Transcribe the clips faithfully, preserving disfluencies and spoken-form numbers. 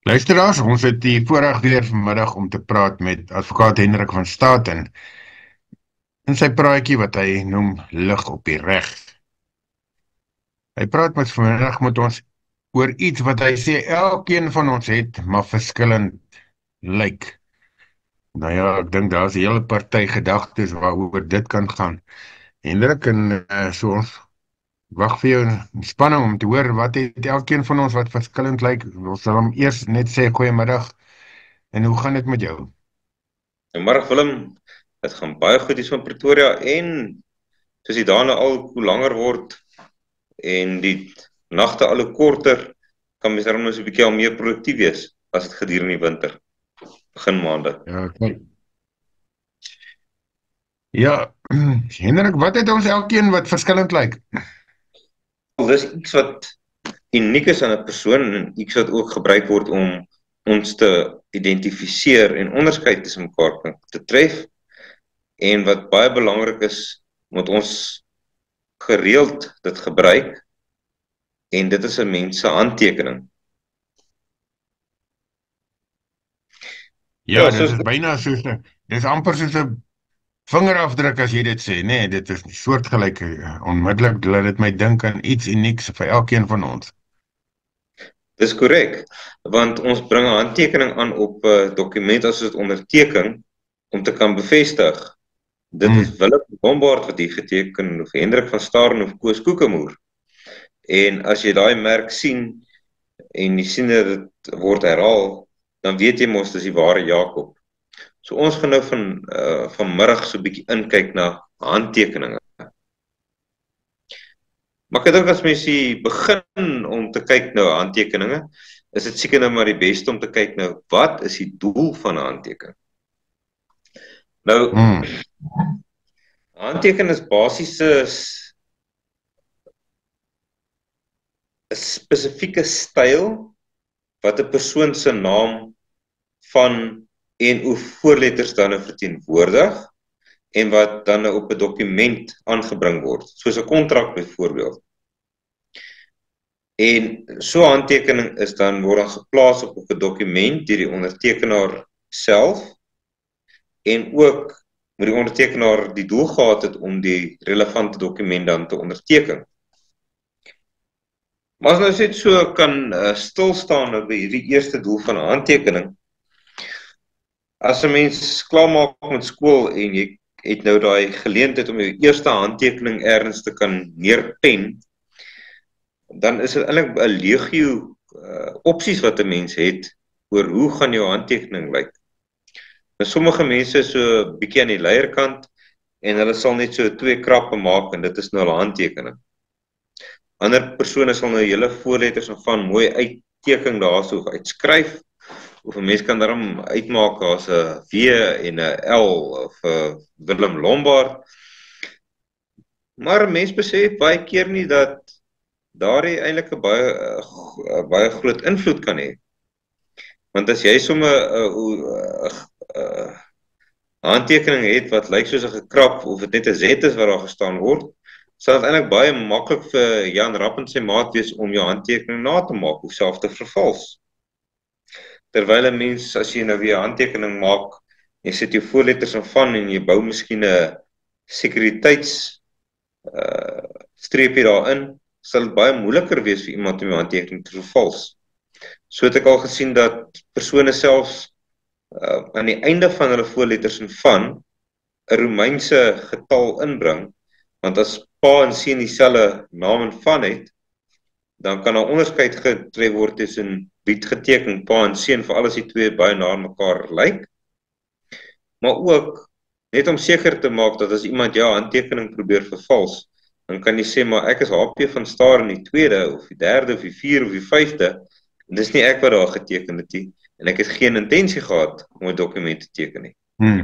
Luisteraars, ons het die voorreg weer vanmiddag om te praat met advokaat Hendrik van Staten in sy praatjie wat hy noem lig op die reg. Hy praat met vanmiddag met ons oor iets wat hy sê elkeen van ons het, maar verskillend lyk. Nou ja, ek dink daar is 'n hele party gedagtes waaroor dit kan gaan. Hendrik, en uh, so ons wag vir jou in spanning om te hoor wat het elkeen van ons wat verskillend lyk. Ons sal hom eers net sê goeiemiddag. En hoe gaan dit met jou? Goeiemôre Willem, dit gaan baie goed hier van Pretoria en soos die dae nou al hoe langer word en die nagte al hoe korter, kan mens daarom nou so 'n bietjie al meer produktief wees as dit gedurende die winter, begin maande. Ja, kyk. Ja, Hendrik, wat het ons elkeen wat verskillend lyk? Dis iets wat uniek is aan 'n persoon en iets wat ook gebruik word om ons te identifiseer en onderskeid tussen mekaar te tref en wat baie belangrik is, moet ons gereeld dit gebruik en dit is 'n mens se handtekening. Ja, ja dit is byna soos 'n dis amper soos 'n vingerafdruk as jy dit sê, nee, dit is soortgelyk, onmiddellik laat dit my dink aan iets unieks vir elkeen van ons. Dis korrek, want ons bring 'n handtekening aan op 'n uh, dokument as dit onderteken om te kan bevestig. Dit hmm. is Willem Lombard wat hier geteken of Hendrik van Staden of Koos Koekemoer. En as jy daai merk sien en jy sien dat dit word herhaal, dan weet jy mos dis die ware Jakob. So ons gaan nou van uh, vanmiddag so 'n bietjie inkyk na handtekeninge. Maar ek dink as mens hier begin om te kyk na handtekeninge, is dit seker nou maar die beste om te kyk nou wat is die doel van 'n handtekening. Nou, hmm. handtekening is basies 'n spesifieke styl wat 'n persoon se naam van en hoe voorletters dan nou verteenwoordig en wat dan nou op 'n dokument aangebring word, soos 'n kontrak byvoorbeeld. En so 'n handtekening is dan word dan geplaas op 'n dokument deur die ondertekenaar self en ook moet die ondertekenaar die doel gehad het om die relevante dokument dan te onderteken. Maar as nou net so kan uh, stil staan nou by hierdie eerste doel van 'n handtekening. As 'n mens klaarmaak met skool en jy het nou daai geleentheid om jou eerste handtekening ergens te kan neerpen, dan is dit eintlik 'n legio uh, opsies wat 'n mens het oor hoe gaan jou handtekening lyk. Nou sommige mense is so 'n bietjie aan die leierkant en hulle sal net so twee krappe maak en dit is nou 'n handtekening. Ander persone sal nou hele voorletters en van mooi uitteken daarso of uitskryf. Of 'n mens kan daarom uitmaak as 'n W en 'n L of 'n Willem Lombard. Maar 'n mens besef baie keer nie dat daardie eintlik 'n baie uh, baie groot invloed kan hê. Want as jy sommer 'n uh, uh, uh, handtekening het wat lyk soos 'n gekrap of dit net 'n Z is wat daar gestaan word, sal dit eintlik baie maklik vir Jan Rapp en sy maat wees om jou handtekening na te maak of self te vervals. Terwyl 'n mens, as jy nou weer 'n handtekening maak, jy sit jou voorletters en van en jy bou miskien 'n sekuriteits uh, streepie daarin, sal dit baie moeiliker wees vir iemand om jou handtekening te vervals. So het ek al gesien dat persone selfs uh, aan die einde van hulle voorletters en van 'n Romeinse getal inbring, want as pa en seun dieselfde naam en van het, dan kan 'n onderskeid getref word tussen wie het geteken pa en seun vir alles die twee baie na mekaar lyk. Maar ook net om seker te maak dat as iemand jou handtekening probeer vervals, dan kan jy sê maar ek is H P van Staden in die tweede of die derde of die vierde of die vyfde en dis nie ek wat daar geteken het nie en ek het geen intensie gehad om 'n dokument te teken nie. Hmm.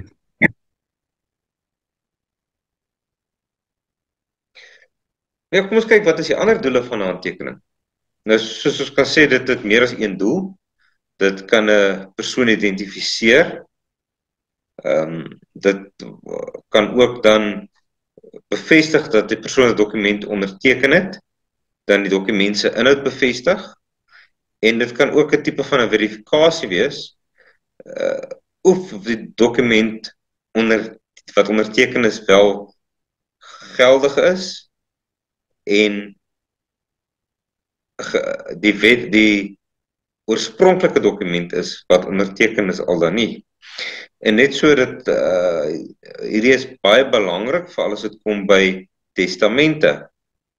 Ja, kom ons kyk wat is die ander doele van 'n handtekening. Nou, soos ons kan sê, dit het meer as een doel. Dit kan 'n persoon identifiseer. Ehm um, dit kan ook dan bevestig dat die persoon 'n dokument onderteken het, dan die dokument se inhoud bevestig En dit kan ook 'n tipe van 'n verifikasie wees, uh, of die dokument onder, wat onderteken is wel geldig is, en ge, die wet, die oorspronklike dokument is wat onderteken is al dan nie. En net so dat uh, hierdie is baie belangrik, veral as dit kom by testamente.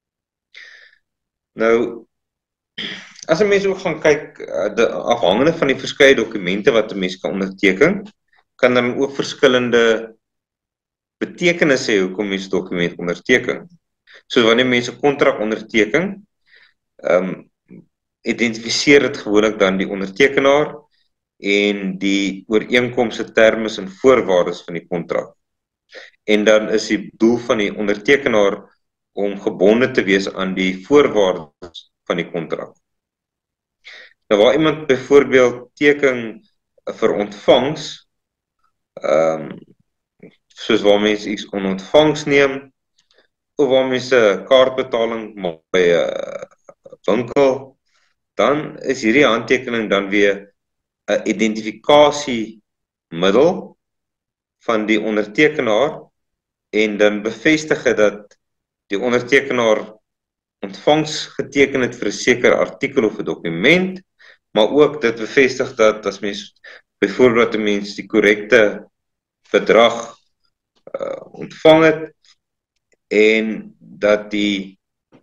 Nou, as 'n mens ook gaan kyk, de, afhangende van die verskeie dokumente wat 'n mens kan onderteken, kan dan ook verskillende betekenisse hê hoekom mens dokument onderteken. So wanneer mense 'n kontrak onderteken, um, identifiseer dit gewoonlik dan die ondertekenaar en die ooreenkomste termes en voorwaardes van die kontrak. En dan is die doel van die ondertekenaar om gebonde te wees aan die voorwaardes van die kontrak. Nou waar iemand byvoorbeeld teken vir ontvangs, um, soos waar mense iets on ontvangs neem, of waar mense kaartbetaling maak by 'n winkel, dan is hierdie handtekening dan weer 'n identifikasiemiddel van die ondertekenaar, en dan bevestig dit dat die ondertekenaar ontvangs geteken het vir 'n sekere artikel of 'n dokument, maar ook dit bevestig dat as mens byvoorbeeld 'n mens die korrekte bedrag uh, ontvang het, en dat die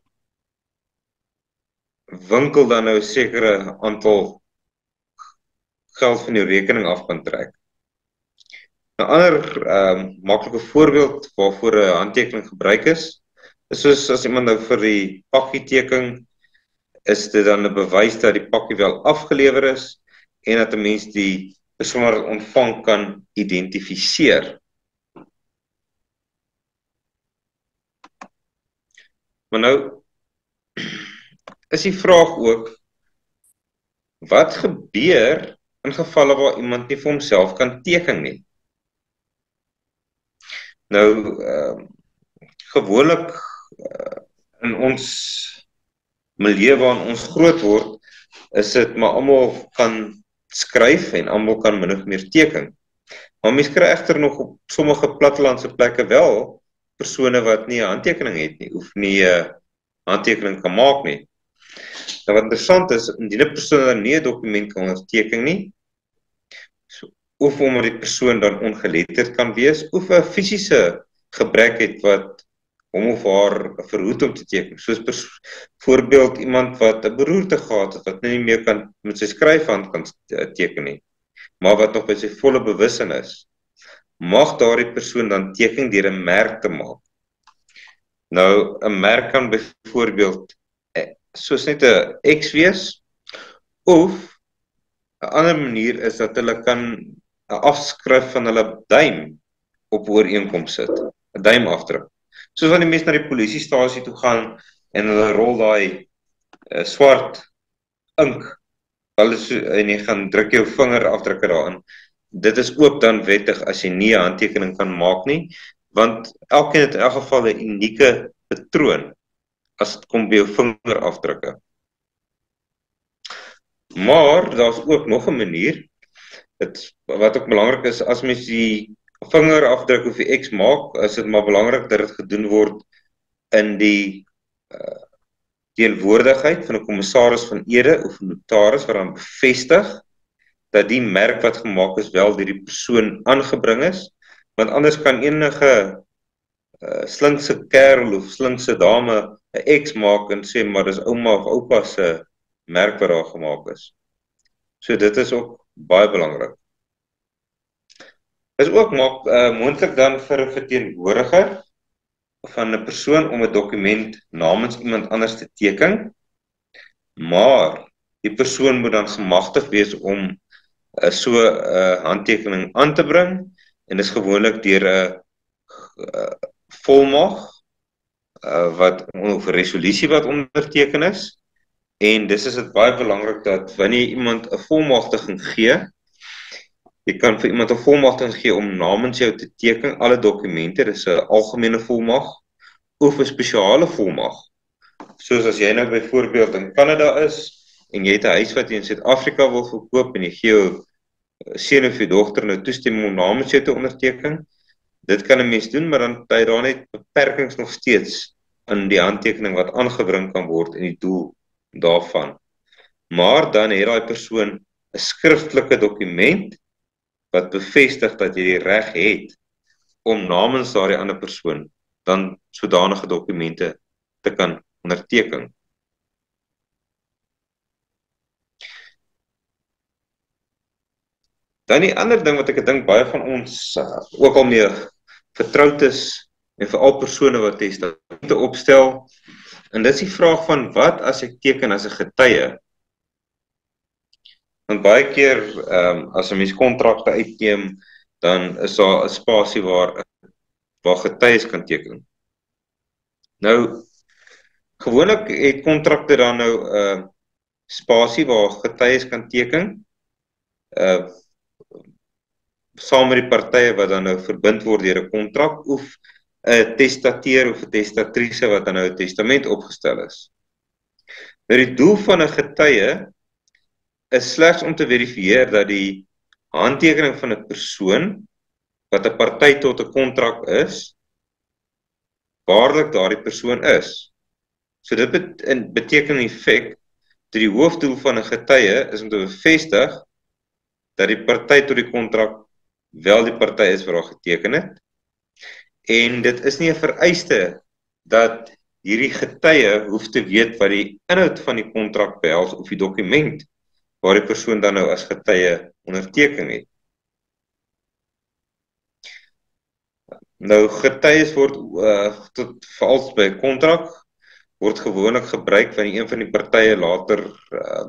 winkel dan nou 'n sekere aantal geld van die rekening af kan trek. 'n ander um, maklike voorbeeld waarvoor 'n handtekening gebruik is, is soos as iemand nou vir die pakkie teken, is dit dan 'n bewys dat die pakkie wel afgelewer is, en dat 'n mens die persoon wat ontvang kan identifiseer. Maar nou, is die vraag ook, wat gebeur in gevalle waar iemand nie vir homself kan teken nie? Nou, uh, gewoonlik uh, in ons milieu waarin ons groot word, is dit maar almal kan skryf en almal kan min of meer teken. Maar mens kry egter nog op sommige plattelandse plekke wel persone wat nie 'n handtekening het nie, of nie 'n handtekening kan maak nie. Nou wat interessant is, indien 'n persoon dan nie 'n dokument kan onderteken nie, so, of omdat die persoon dan ongeletterd kan wees, of 'n fisiese gebrek het wat hom of haar verhoed om te teken, soos voorbeeld iemand wat 'n beroerte gehad het, wat nie meer kan met sy skryfhand kan teken nie, maar wat nog by sy volle bewussin is, mag daardie persoon dan teken deur 'n merk te maak. Nou, 'n merk kan byvoorbeeld soos net 'n X wees, of 'n ander manier is dat hulle kan 'n afskrif van hulle duim op ooreenkoms sit, 'n duimafdruk. Soos wanneer die mense na die polisiestasie toe gaan en hulle rol daai uh, swart ink, alles en jy gaan druk jou vingerafdrukke daarin. Dit is ook dan wettig as jy nie 'n handtekening kan maak nie, want elkeen het in elk geval 'n unieke patroon as dit kom by jou vingerafdrukke. Maar daar's ook nog 'n manier, dit, wat ook belangrik is, as mens die vingerafdruk of die X maak, is dit maar belangrik dat dit gedoen word in die uh, teenwoordigheid van 'n kommissaris van ede of 'n notaris wat dan bevestig dat die merk wat gemaak is wel deur die persoon aangebring is, want anders kan enige uh, slinkse kerel of slinkse dame 'n X maak en sê maar dis ouma of oupa se merk wat daar gemaak is. So dit is ook baie belangrik. Is ook maak uh, moontlik dan vir 'n verteenwoordiger van 'n persoon om 'n dokument namens iemand anders te teken, maar die persoon moet dan gemagtig wees om uh, so 'n uh, handtekening aan te bring, en dis gewoonlik deur 'n uh, volmag uh, wat of 'n resolusie wat onderteken is. En dis is dit baie belangrik dat wanneer iemand 'n volmagtiging gee, jy kan vir iemand 'n volmagtiging gee om namens jou te teken alle dokumente, dis 'n algemene volmag of 'n spesiale volmag. Soos as jy nou byvoorbeeld in Kanada is en jy het 'n huis wat jy in Suid-Afrika wil verkoop en jy gee jou seun of jou dogter nou toestemming om namens jou te onderteken, dit kan 'n mens doen, maar dan het hy daar net beperkings nog steeds in die handtekening wat aangebring kan word en die doel daarvan. Maar dan het daai persoon 'n skriftelike dokument wat bevestig dat jy die reg het om namens daardie ander persoon dan sodanige dokumente te kan onderteken. Dan die ander ding wat ek dink baie van ons uh, ook al mee vertroud is, en veral persone wat testamente opstel, en dit is die vraag van wat as ek teken as 'n getuie? Want baie keer, um, as 'n mens kontrakte uitneem, dan is daar 'n spasie waar, waar getuies kan teken. Nou, gewoonlik het kontrakte dan nou 'n uh, spasie waar getuies kan teken, uh, saam met die partye wat dan nou verbind word deur 'n kontrak, of 'n testateur of 'n testatrice wat dan nou 'n testament opgestel is. Nou die doel van 'n getuie is slegs om te verifieer dat die handtekening van 'n persoon wat 'n party tot 'n kontrak is, waarlik daardie persoon is. So dit bet beteken in feite dat die hoofdoel van 'n getuie is om te bevestig dat die party tot die kontrak wel die party is wat daar geteken het. En dit is nie 'n vereiste dat hierdie getuie hoef te weet wat die inhoud van die kontrak behels of die dokument waar die persoon dan nou as getuie onderteken het. Nou getuies word uh, tot veral by 'n kontrak word gewoonlik gebruik wanneer een van die partye later uh,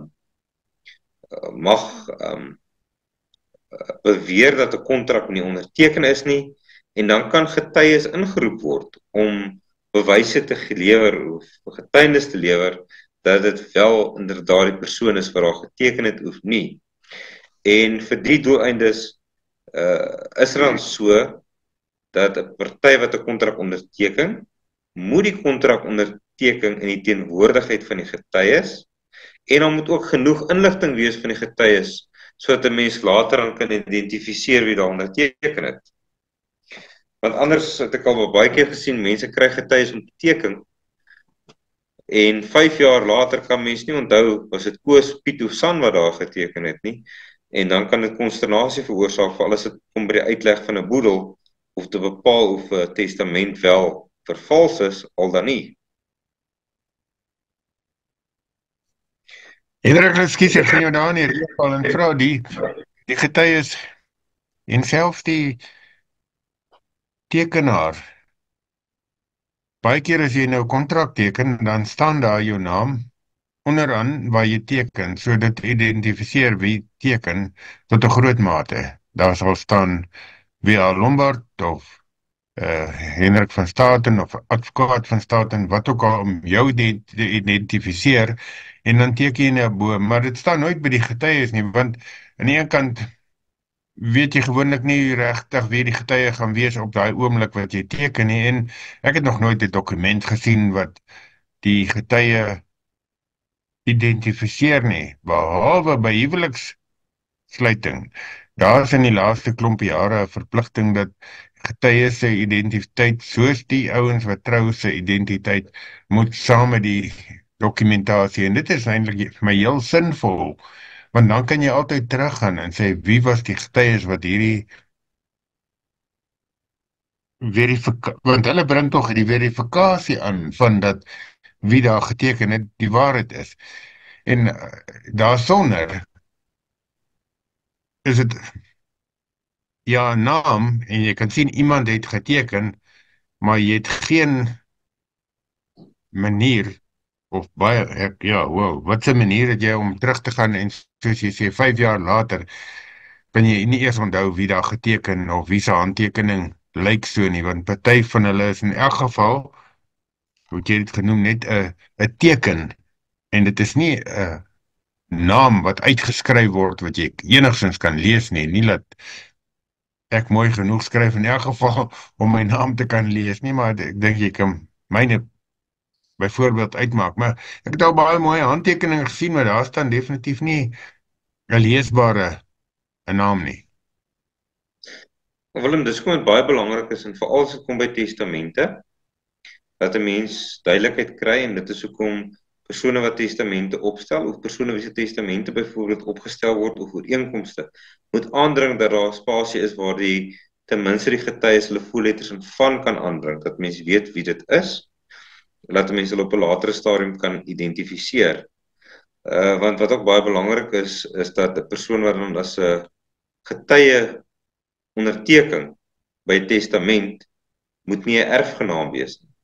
mag um, beweer dat 'n kontrak nie onderteken is nie, en dan kan getuies ingeroep word om bewyse te gelewer of getuienis te lewer dat dit wel inderdaad die persoon is wat daar geteken het of nie. En vir die doeleindes uh, is dit dan so dat 'n party wat 'n kontrak onderteken, moet die kontrak onderteken in die teenwoordigheid van die getuies, en dan moet ook genoeg inligting wees van die getuies sodat 'n mens later dan kan identifiseer wie daar onderteken het. Want anders het ek al baie keer gesien, mense kry getuies om te teken, en vyf jaar later kan mens nie onthou, was dit Koos, Piet of San wat daar geteken het nie, en dan kan dit konsternasie veroorsaak, vir alles dit kom by die uitleg van 'n boedel, of te bepaal of 'n testament wel vervals is, al dan nie. Hendrik, ekskuus, ek gaan jou daar in die reëval en vra die, die getuies en selfs die tekenaar. Baie keer as jy nou kontrak teken, dan staan daar jou naam onderaan waar jy teken, so dit identifiseer wie teken tot 'n groot mate. Daar sal staan W A Lombard of uh, Hendrik van Staten of advokaat van Staten, wat ook al, om jou te identifiseer, en dan teken jy na bo, maar dit staan nooit by die getuies nie, want aan die een kant weet jy gewoonlik nie regtig wie die getuie gaan wees op daai oomblik wat jy teken nie, en ek het nog nooit 'n dokument gesien wat die getuie identifiseer nie, behalwe by huwelikssluiting. Daar is in die laaste klomp jare 'n verpligting dat getuies se identiteit, soos die ouens wat trou se identiteit, moet saam met die dokumentasie, en dit is eintlik vir my heel sinvol, want dan kan jy altyd teruggaan en sê, wie was die getuies wat hierdie verifikasie, want hulle bring tog die verifikasie aan, van dat wie daar geteken het, die waarheid is. En uh, daarsonder is dit ja, naam, en jy kan sien iemand het geteken, maar jy het geen manier, of baie, ek, ja, wow, wat 'n manier het jy om terug te gaan, en soos jy sê, vyf jaar later, kan jy nie eers onthou wie daar geteken, of wie se handtekening lyk so nie, want party van hulle is in elk geval, hoe het jy dit genoem, net 'n 'n teken, en dit is nie 'n naam wat uitgeskryf word, wat jy enigstens kan lees nie, nie dat ek mooi genoeg skryf in elk geval, om my naam te kan lees nie, maar ek dink jy kan myne byvoorbeeld uitmaak. Maar ek het al baie mooi handtekeninge gesien, maar daar staan definitief nie 'n leesbare 'n naam nie. Willem, dis kom baie belangrik is en veral as dit kom by testamente, dat 'n mens duidelikheid kry en dit is hoekom persone wat testamente opstel of persone wie se testamente byvoorbeeld opgestel word of ooreenkomste moet aandring dat daar spasie is waar die ten minste die getuies hulle voorletters en van kan aandring, dat mense weet wie dit is, laat mense hulle op 'n latere stadium kan identifiseer. Uh, want wat ook baie belangrik is, is dat 'n persoon wat dan as 'n getuie onderteken by 'n testament moet nie 'n erfgenaam wees nie.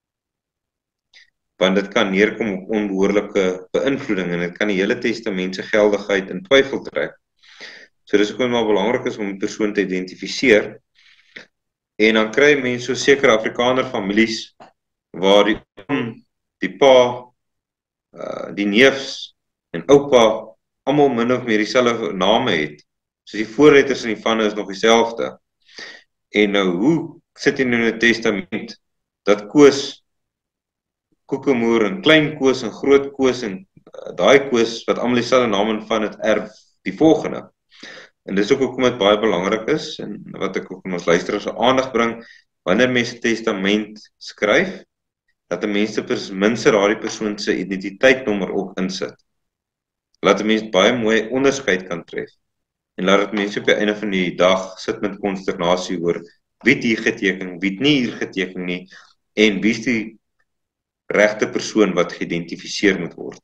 Want dit kan neerkom op onbehoorlike beïnvloeding en dit kan die hele testament se geldigheid in twyfel trek. So dis ook maar belangrik is om 'n persoon te identifiseer. En dan kry mense so sekere Afrikaner families waar die oom, die pa, uh, die neefs en oupa almal min of meer dieselfde name het. So die voorletters en die vanne is nog dieselfde. En nou hoe sit jy nou in 'n testament dat Koos, Koekemoer en Klein Koos en Groot Koos en uh, daai Koos wat almal dieselfde naam en van het erf die volgende. En dis ook hoekom dit baie belangrik is en wat ek ook in ons luisteraars se aandag bring, wanneer mense 'n testament skryf, dat 'n mens ten minste daardie persoon se identiteitsnommer ook insit. Laat 'n mens baie mooi onderskeid kan tref. En laat dit mense op die einde van die dag sit met konsternasie oor wie het hier geteken, wie het nie hier geteken nie en wie is die regte persoon wat geïdentifiseer moet word.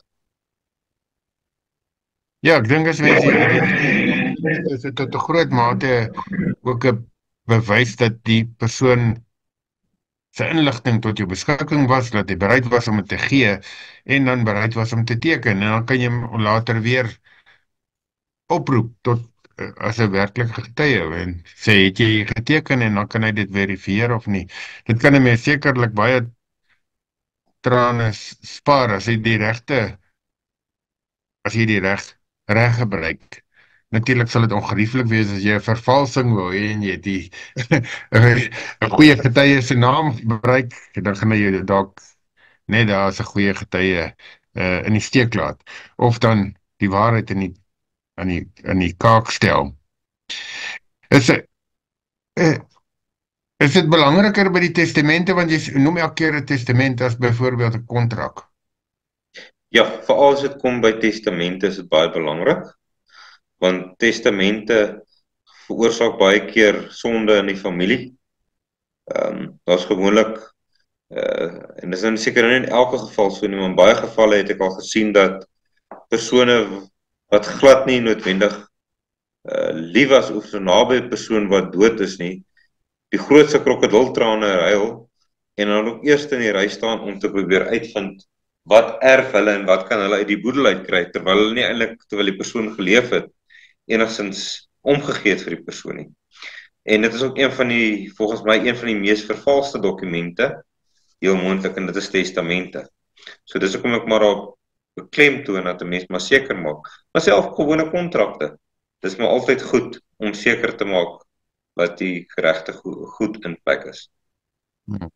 Ja, ek dink as mense is dit tot 'n groot mate ook 'n bewys dat die persoon se inligting tot jou beskikking was, dat hy bereid was om dit te gee en dan bereid was om te teken en dan kan jy hom later weer oproep tot uh, as 'n werklike getuie en sê het jy geteken en dan kan hy dit verifieer of nie. Dit kan 'n mens sekerlik baie trane spaar as jy die regte as jy die reg reg gebruik. Natuurlik sal dit ongerieflik wees as jy 'n vervalsing wil hê en jy die 'n goeie getuie se naam gebruik, dan gaan jy dalk net daar as 'n goeie getuie uh, in die steek laat of dan die waarheid in die in die in die kaak stel. Is uh, is dit belangriker by die testamente want jy noem elke keer 'n testament as byvoorbeeld 'n kontrak? Ja, veral as dit kom by testamente is dit baie belangrik, want testamente veroorsaak baie keer sonde in die familie. Ehm um, daar's gewoonlik uh, en dis nou seker nie in elke geval so nie, maar in baie gevalle het ek al gesien dat persone wat glad nie noodwendig uh, lief was of so naby 'n persoon wat dood is nie, die grootste krokodiltrane huil en dan ook eers in die ry staan om te probeer uitvind wat erf hulle en wat kan hulle uit die boedel uitkry, terwyl hulle nie eintlik, terwyl die persoon geleef het, enigstens omgegee het vir die persoon nie. En dit is ook een van die, volgens my, een van die mees vervalste dokumente, heel moontlik, en dit is testamente. So dis hoekom ek maar op beklemtoon dat 'n mens maar seker maak. Maar self gewone kontrakte, dis maar altyd goed om seker te maak dat die regte goed in plek is. Hmm.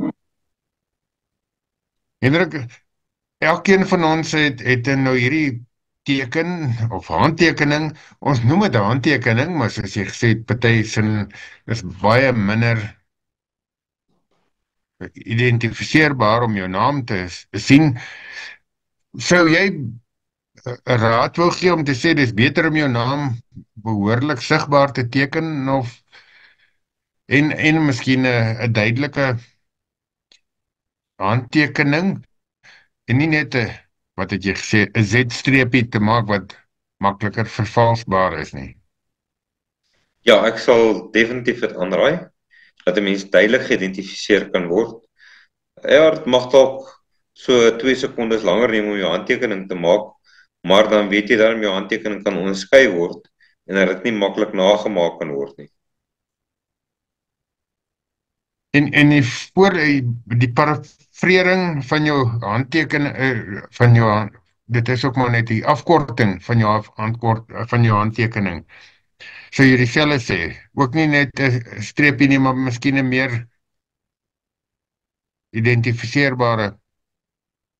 Hendrik, elkeen van ons het, het nou hierdie teken of handtekening, ons noem dit 'n handtekening, maar soos jy gesê het, party sin is baie minder identifiseerbaar om jou naam te sien. Sou jy 'n raad wil gee om te sê dis beter om jou naam behoorlik sigbaar te teken of en en miskien 'n 'n duidelike handtekening en nie net 'n wat het jy gesê 'n Z-streepie te maak wat makliker vervalsbaar is nie? Ja, ek sal definitief dit aanraai dat 'n mens duidelik geïdentifiseer kan word. Ja, dit mag dalk so twee sekondes langer neem om jou handtekening te maak, maar dan weet jy dat jou handtekening kan onderskei word en dat dit nie maklik nagemaak kan word nie. En en die voor die parafrering van jou handtekening van jou dit is ook maar net die afkorting van jou handkort van jou handtekening. Sou jy dieselfde sê, ook nie net 'n streepie nie, maar miskien 'n meer identifiseerbare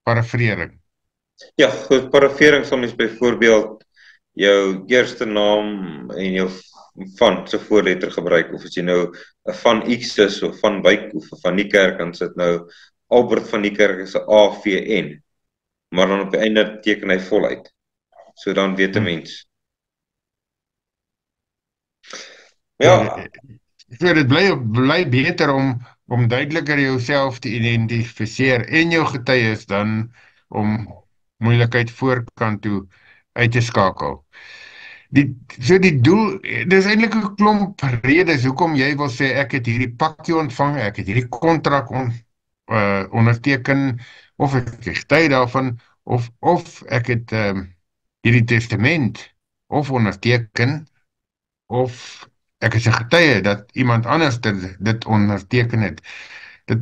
parafrering. Ja, goed, parafering sal mens byvoorbeeld jou eerste naam en jou van se voorletter gebruik, of as jy nou 'n van X is, of van Wyk, of van Niekerk, dan sit nou Albert van Niekerk is 'n A V N, maar dan op die einde teken hy voluit. So dan weet 'n mens. Ja, Ja, so dit bly bly beter om om duideliker jouself te identifiseer en jou getuies dan om moeilikheid voorkant toe uit te skakel. Die so die doel, dis eintlik 'n klomp redes hoekom jy wil sê ek het hierdie pakkie ontvang, ek het hierdie kontrak on, uh, onderteken, of ek is getuie daarvan, of of ek het um, hierdie testament of onderteken, of ek is 'n getuie dat iemand anders dit, dit onderteken het. Dit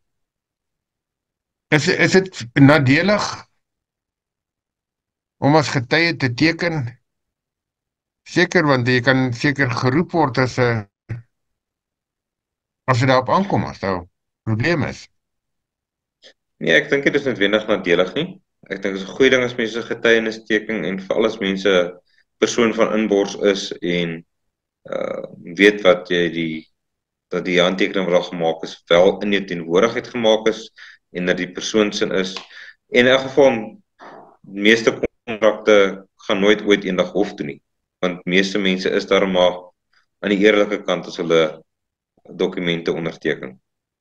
is is dit nadelig om as getuie te teken? Seker, want jy kan seker geroep word as 'n as dit daarop aankom, as daar 'n probleem is. nee, ek dink dit is noodwendig nadelig nie. Ek dink dit is 'n goeie ding as mense getuienis teken en veral as mense persoon van inbors is en uh, weet wat jy die dat die handtekening wat daar gemaak is wel in jou teenwoordigheid gemaak is en dat die persoon sin is. En in elk geval, meeste kontrakte gaan nooit ooit eendag hof toe nie, want meeste mense is daar maar aan die eerlike kant as hulle dokumente onderteken.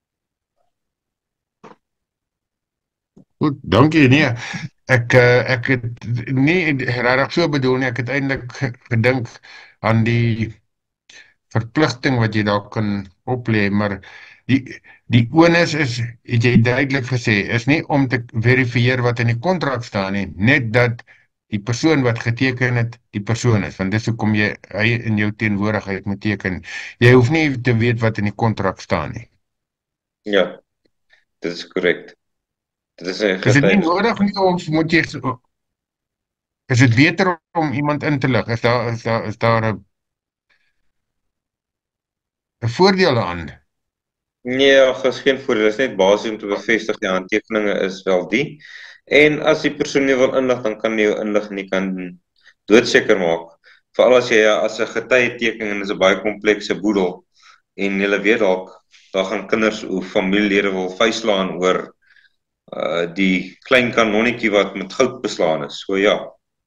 Goed, dankie. Nee, ek uh, ek het nie regtig so bedoel nie. Ek het eintlik gedink aan die verpligting wat jy daar kan oplê, maar die die onus is, het jy duidelik gesê, is nie om te verifieer wat in die kontrak staan nie, net dat die persoon wat geteken het, die persoon is, want dis hoekom jy hy in jou teenwoordigheid moet teken. Jy hoef nie te weet wat in die kontrak staan nie. Ja, dit is korrek. Dit is 'n Is dit nie getuienis. nodig nie, of moet jy is dit beter om iemand in te lig? Is daar is daar is daar 'n 'n voordeel aan? Nee, ag, is geen voordeel, dit is net basies om te bevestig die handtekeninge is wel die. En as die persoon nie wil inlig, dan kan jy jou inlig en jy kan doodseker maak. Veral as jy as 'n getuie teken en dit is 'n baie komplekse boedel en jy weet dalk daar gaan kinders of familielede wil vuislaan oor uh die klein kanonnetjie wat met goud beslaan is. So ja.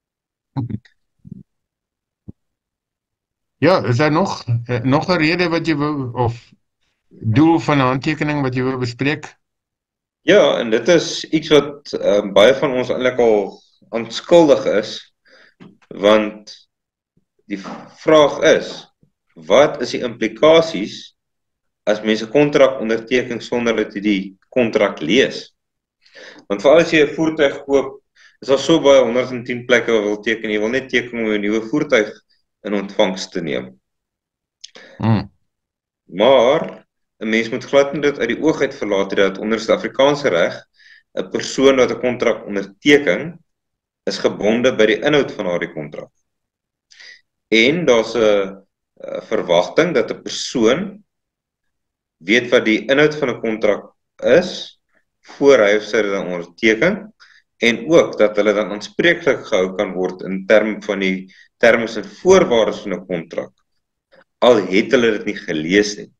Ja, is daar nog eh, nog 'n rede wat jy wou, of doel van 'n handtekening wat jy wil bespreek? Ja, en dit is iets wat uh, baie van ons eintlik al onskuldig is, want die vraag is, wat is die implikasies as mense 'n kontrak onderteken sonder dat jy die kontrak lees? Want veral as jy 'n voertuig koop, is daar so baie honderd en tien plekke wat wil teken, jy wil net teken om 'n nuwe voertuig in ontvangs te neem. Hmm. Maar 'n mens moet glad nie dit uit die oog uit verlaat dat onder Suid-Afrikaanse reg 'n persoon wat 'n kontrak onderteken is gebonde by die inhoud van daardie kontrak. En daar's 'n verwagting dat 'n persoon weet wat die inhoud van 'n kontrak is voor hy of sy dit dan onderteken, en ook dat hulle dan aanspreeklik gehou kan word in terme van die terme en voorwaardes van 'n kontrak, al het hulle dit nie gelees nie.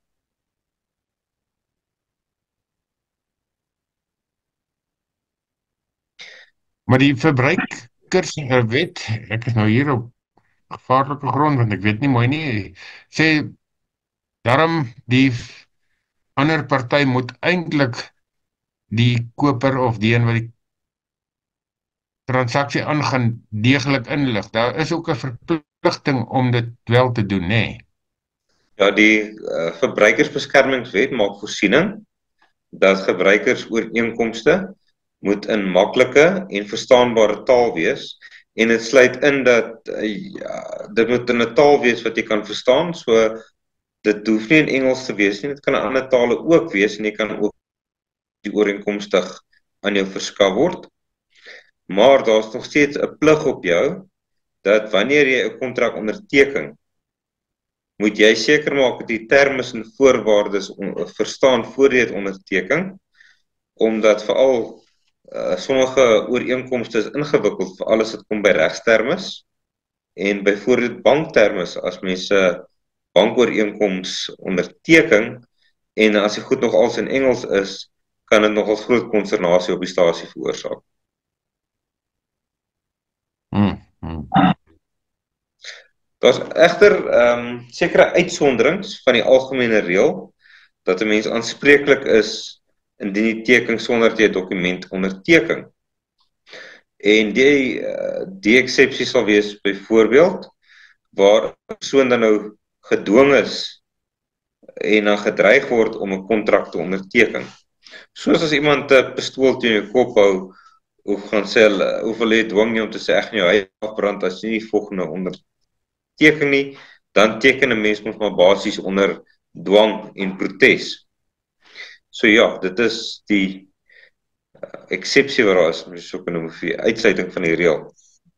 Maar die verbruikerswet, ek is nou hier op gevaarlike grond, want ek weet nie mooi nie, sê daarom die ander party moet eintlik die koper of die een wat die transaksie aangaan deeglik inlig. Daar is ook 'n verpligting om dit wel te doen, nê? Nee. Ja, die uh, verbruikersbeskermingswet maak voorsiening dat gebruikersooreenkomste moet in maklike en verstaanbare taal wees, en dit sluit in dat uh, ja, dit moet in 'n taal wees wat jy kan verstaan, so dit hoef nie in Engels te wees nie, dit kan in ander tale ook wees, en jy kan ook die ooreenkomstig aan jou verskaf word. Maar daar's nog steeds 'n plig op jou dat wanneer jy 'n kontrak onderteken, moet jy seker maak dat die terme en voorwaardes verstaan voor jy dit onderteken, omdat veral uh, sommige ooreenkomste is ingewikkeld vir alles wat kom by regstermes en byvoorbeeld banktermes as mense bankooreenkoms onderteken en as die goed nog als in Engels is, kan dit nogal groot konsternasie op die stasie veroorsaak. Hmm, hmm. Daar's egter um, sekere uitsonderings van die algemene reël dat 'n mens aanspreeklik is indien die teken sonder die dokument onderteken. En die uh, die eksepsie sal wees byvoorbeeld waar 'n persoon dan nou gedwing is en dan gedreig word om 'n kontrak te onderteken. Soos as iemand 'n pistool teen jou kop hou of gaan sê of hulle dwing nie om te sê ek gaan jou huis afbrand as jy nie volgende onderteken nie, dan teken 'n mens mos maar basies onder dwang en protes. So ja, dit is die uh, eksepsie wat daar is, om so kan noem vir uitsluiting van die reël.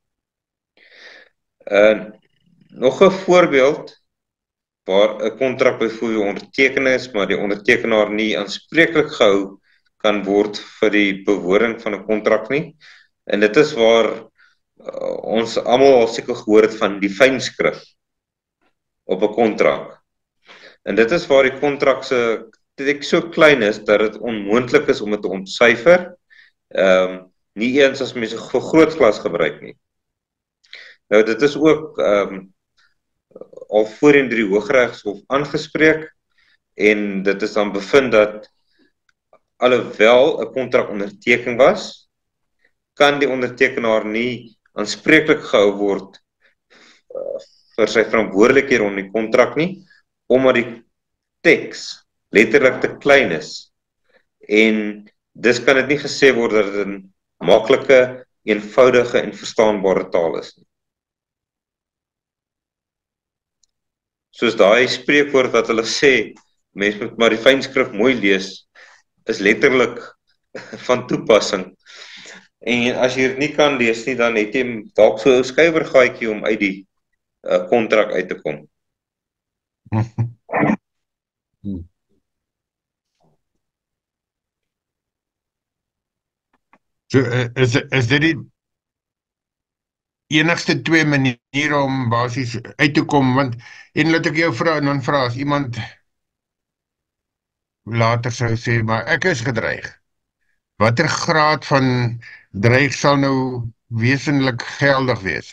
Uh, nog 'n voorbeeld waar 'n kontrak byvoorbeeld onderteken is, maar die ondertekenaar nie aanspreeklik gehou kan word vir die bewoording van 'n kontrak nie. En dit is waar uh, ons almal al seker gehoor het van die fynskrif op 'n kontrak. En dit is waar die kontrak se teks so klein is dat dit onmoontlik is om dit te ontsyfer. Ehm um, nie eens as mense 'n vergrootglas gebruik nie. Nou dit is ook ehm um, al voorheen deur die Hooggeregshof aangespreek en dit is dan bevind dat alhoewel 'n kontrak onderteken was, kan die ondertekenaar nie aanspreeklik gehou word uh, vir sy verantwoordelikhede onder die kontrak nie, omdat die teks letterlik te klein is. En dus kan dit nie gesê word dat dit 'n maklike, eenvoudige en verstaanbare taal is nie. Soos daai spreekwoord wat hulle sê, mens moet maar die fynskrif mooi lees, is letterlik van toepassing. En as jy dit nie kan lees nie, dan het jy dalk so 'n skuiwergaatjie om uit die kontrak uh, uit te kom. So, is, is dit die enigste twee maniere om basies uit te kom, want en laat ek jou vra, en dan vra as iemand later sou sê, maar ek is gedreig. Watter graad van dreig sal nou wesenlik geldig wees?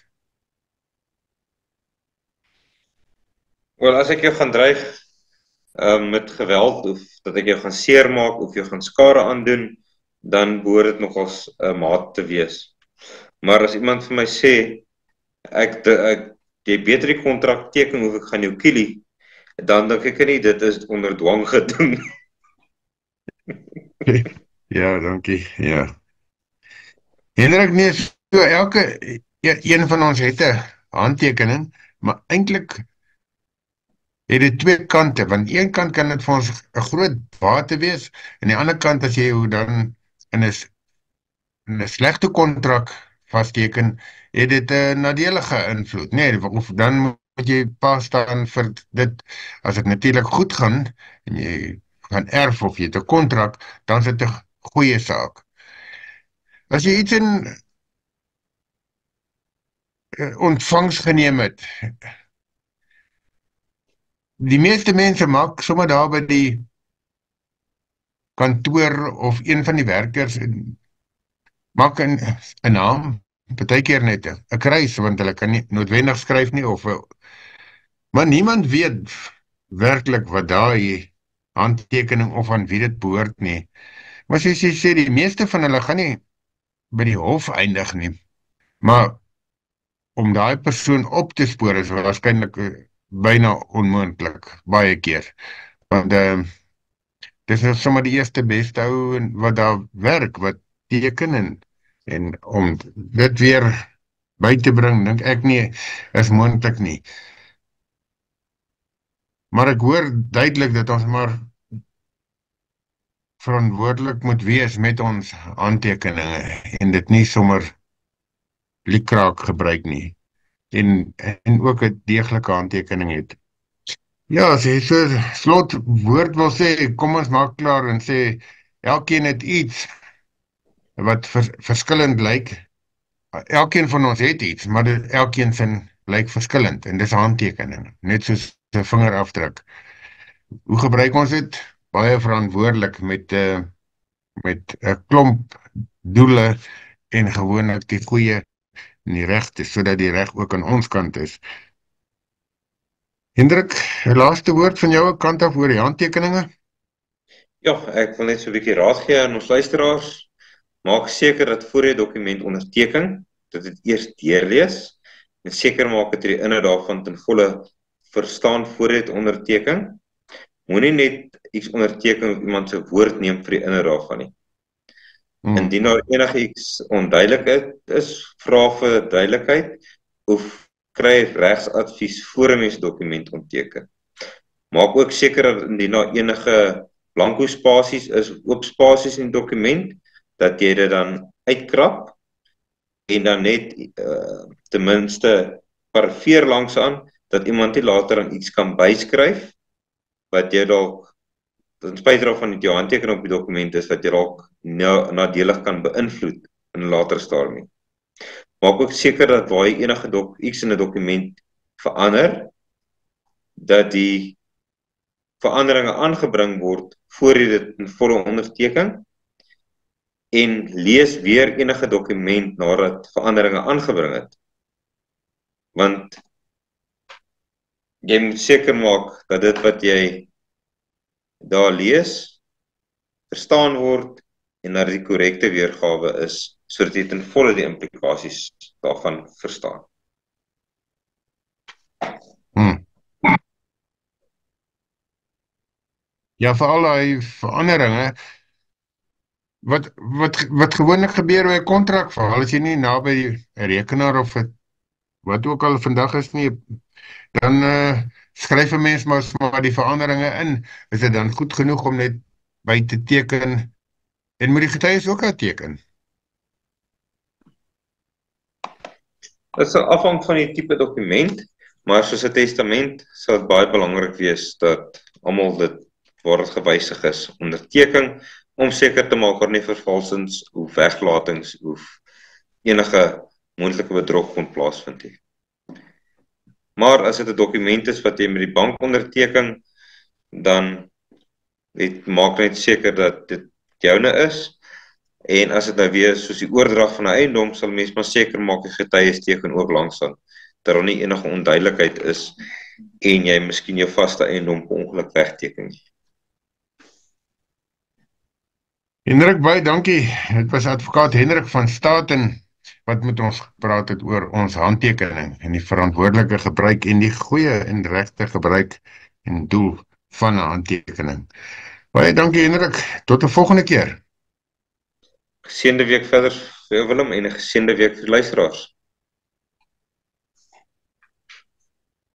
Wel, as ek jou gaan dreig um, met geweld, of dat ek jou gaan seermaak, of jou gaan skade aandoen, dan behoort dit nogals 'n uh, maat te wees. Maar as iemand vir my sê, ek, de, ek jy beter die kontrak teken of ek gaan jou kielie, dan dink ek nie, dit is onder dwang gedoen. Ja, dankie, ja. Hendrik, nee, so elke een van ons het 'n handtekening, maar eintlik het dit twee kante, want een kant kan dit vir ons 'n groot bate wees, en die ander kant as jy dan in 'n in 'n slegte kontrak vasteken, het dit 'n nadelige invloed. Nee, of dan moet jy pas staan vir dit, as dit natuurlik goed gaan, en jy gaan erf of jy het 'n kontrak, dan is dit 'n goeie saak. As jy iets in ontvangs geneem het, die meeste mense maak sommer daar by die kantoor of een van die werkers maak 'n 'n naam, partykeer net 'n kruis, want hulle kan nie noodwendig skryf nie, of maar niemand weet werklik wat daai handtekening of aan wie dit behoort nie. Maar soos jy sê, die meeste van hulle gaan nie by die hof eindig nie, maar om daai persoon op te spoor is waarskynlik byna onmoontlik, baie keer. Want uh, dis is sommer die eerste beste ou wat daar werk, wat teken en, en om dit weer by te bring, dink ek nie, is moontlik nie. Maar ek hoor duidelik dat ons maar verantwoordelik moet wees met ons handtekeninge en dit nie sommer liekraak gebruik nie. En, en ook 'n deeglike handtekening het. Ja, as jy so slotwoord wil sê, kom ons maak klaar en sê, elkeen het iets wat vers, verskillend lyk. Elkeen van ons het iets, maar dit, elkeen sin lyk verskillend en dis 'n handtekening, net soos 'n vingerafdruk. Hoe gebruik ons dit? Baie verantwoordelik met 'n uh, met 'n klomp doele en gewoonlik die goeie en die regte, sodat die reg ook aan ons kant is. Hendrik, 'n laaste woord van jou kant af oor die handtekeninge? Ja, ek wil net so 'n bietjie raad gee aan ons luisteraars. Maak seker dat voor jy 'n dokument onderteken, dat dit eers deurlees en seker maak dat jy die inhoud daarvan ten volle verstaan voor jy dit onderteken. Moenie net iets onderteken of iemand se woord neem vir die inhoud daarvan nie. Hmm. Indien daar enige iets onduidelik is, vra vir duidelikheid of kry regsadvies voor 'n mens dokument onderteken. Maak ook seker dat indien daar enige blanko spasies is, oop spasies in die dokument, dat jy dit dan uitkrap en dan net uh, ten minste parafeer langs aan, dat iemand nie later aan iets kan byskryf, wat jy dalk, ten spyte daarvan dat jou handtekening op die dokument is, wat jy dalk nadelig kan beïnvloed in 'n later stadium. Maak ook seker dat waar jy enige dok, iets in 'n dokument verander, dat die veranderinge aangebring word voor jy dit in volle onderteken, en lees weer enige dokument nadat veranderinge aangebring het. Want jy moet seker maak dat dit wat jy daar lees, verstaan word en dat die korrekte weergawe is, sodat jy ten volle die implikasies daarvan verstaan. Hmm. Ja, vir al die veranderinge, wat, wat, wat gewoonlik gebeur by 'n kontrak, veral as jy nie naby die rekenaar of het, wat ook al vandag is nie, dan uh, skryf 'n mens maar, maar die veranderinge in. Is dit dan goed genoeg om net by te teken en moet die getuies ook uitteken? Dit sal afhang van die tipe dokument, maar soos 'n testament sal dit baie belangrik wees dat almal dit waar dit gewysig is onderteken, om seker te maak dat nie vervalsings of weglatings of enige moontlike bedrog kon plaasvind nie. Maar as dit 'n dokument is wat jy met die bank onderteken, dan het, maak net seker dat dit joune is, en as dit nou weer soos die oordrag van 'n eiendom, sal mens maar seker maak die getuies teken ook langs aan, dat daar nie enige onduidelikheid is, en jy miskien jou vaste eiendom per ongeluk wegteken nie. Hendrik, baie dankie. Dit was advokaat Hendrik van Staten wat met ons gepraat het oor ons handtekening en die verantwoordelike gebruik en die goeie en regte gebruik en doel van 'n handtekening. Baie dankie Hendrik, tot 'n volgende keer. Geseënde week verder vir Willem en 'n geseënde week vir die luisteraars.